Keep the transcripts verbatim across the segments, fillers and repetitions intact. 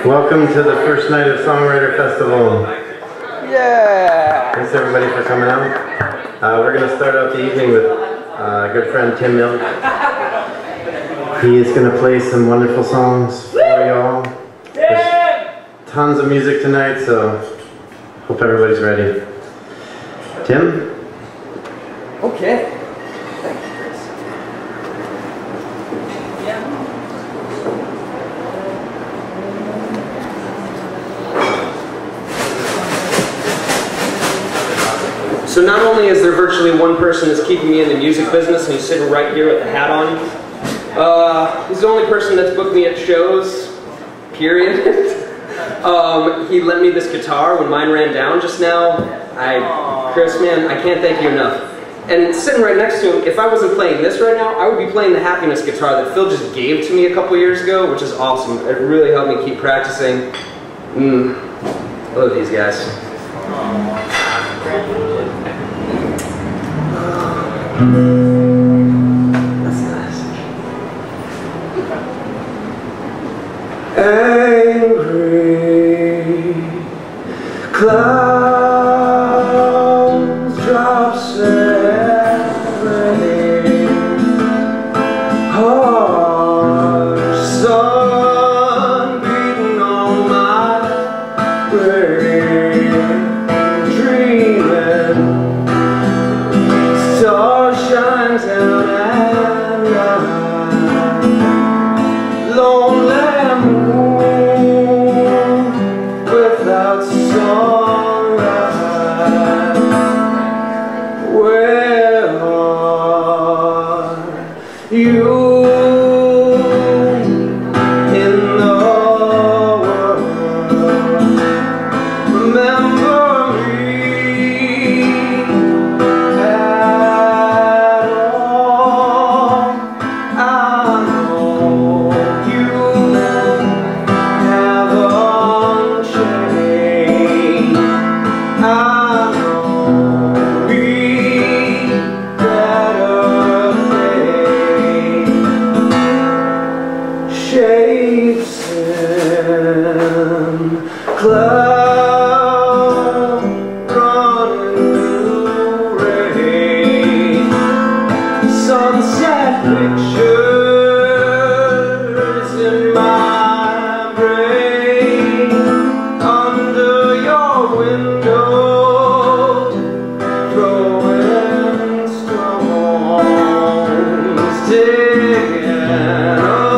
Welcome to the first night of Songwriter Festival. Yeah! Thanks everybody for coming out. Uh, we're going to start out the evening with uh, a good friend Tim Milk. He is going to play some wonderful songs for y'all. There's tons of music tonight, so hope everybody's ready. Tim? Okay. So not only is there virtually one person that's keeping me in the music business, and he's sitting right here with the hat on, uh, he's the only person that's booked me at shows, period. um, he lent me this guitar when mine ran down just now. I, Chris, man, I can't thank you enough. And sitting right next to him, if I wasn't playing this right now, I would be playing the Happiness guitar that Phil just gave to me a couple years ago, which is awesome. It really helped me keep practicing. Mm. I love these guys. That's nice. Angry clouds drop rain, harsh sun beating on my brain, dreaming. Star shines out at night, lonely moon without sunlight. Where are you in the world? Remember me. Shapes and clouds running rain, sunset pictures in my brain, under your window, throwing stones, digging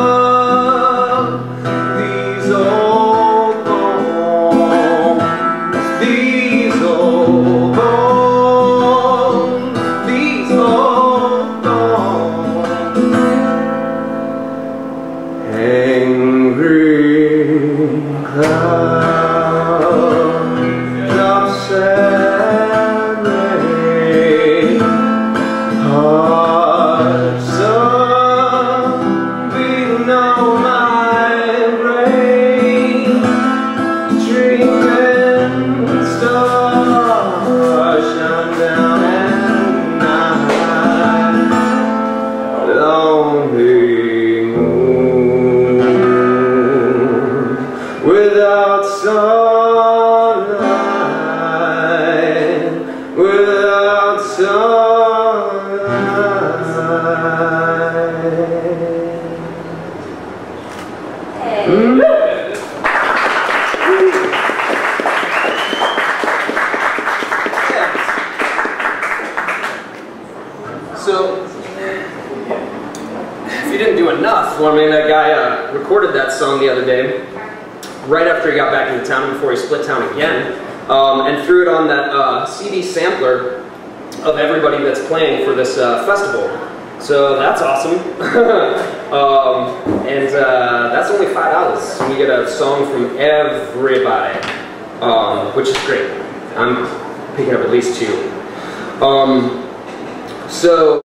without sunlight, without sunlight. Mm. So, if you didn't do enough, well, I mean, that guy uh, recorded that song the other day, right after he got back into town, before he split town again, um, and threw it on that uh, C D sampler of everybody that's playing for this uh, festival. So that's awesome. um, and uh, that's only five dollars. We get a song from everybody, um, which is great. I'm picking up at least two. Um, so.